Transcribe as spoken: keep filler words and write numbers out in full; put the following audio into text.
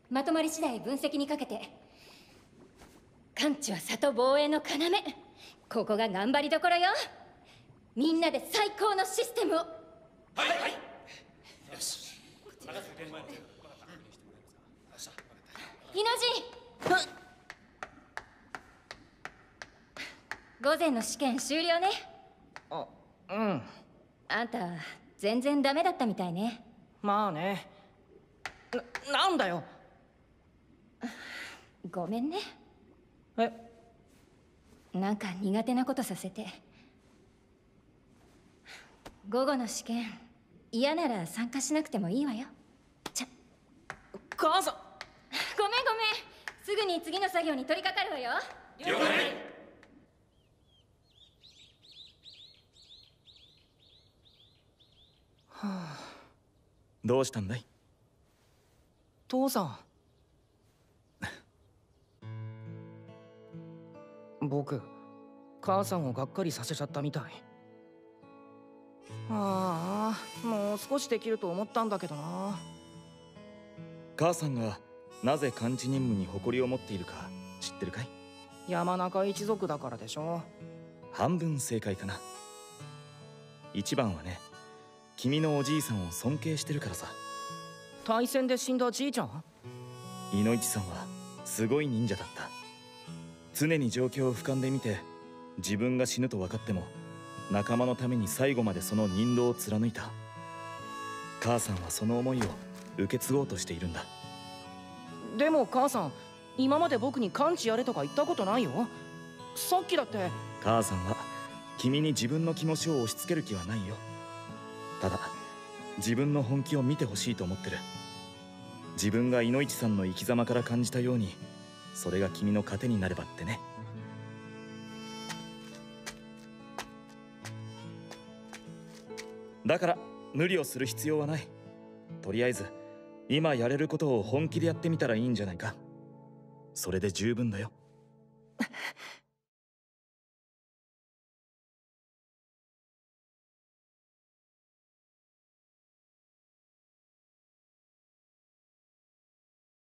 まとまり次第分析にかけて。完治は里防衛の要。ここが頑張りどころよ。みんなで最高のシステムを。はいはい。よし。イノジン。午前の試験終了ね。 あ、うん。 あんた全然ダメだったみたいね。 まあね。な、なんだよ。 ごめんね。 え、 なんか苦手なことさせて。午後の試験嫌なら参加しなくてもいいわよ。ちゃ母さん。 ごめんごめん、すぐに次の作業に取り掛かるわよ。 了解。 はあ、 どうしたんだい？ 父さん。僕母さんをがっかりさせちゃったみたい。ああ、もう少しできると思ったんだけどな。 母さんがなぜ監視任務に誇りを持っているか知ってるかい？ 山中一族だからでしょ。 半分正解かな。一番はね、君のおじいさんを尊敬してるからさ。 大戦で死んだじいちゃん？ いのいちさんはすごい忍者だった。常に状況を俯瞰で見て、自分が死ぬと分かっても仲間のために最後までその忍道を貫いた。母さんはその思いを受け継ごうとしているんだ。 でも母さん、今まで僕に完治やれとか言ったことないよ。さっきだって。 母さんは君に自分の気持ちを押し付ける気はないよ。ただ自分の本気を見てほしいと思ってる。自分がいのいちさんの生き様から感じたように、それが君の糧になればってね。だから無理をする必要はない。とりあえず今やれることを本気でやってみたらいいんじゃないか。それで十分だよ。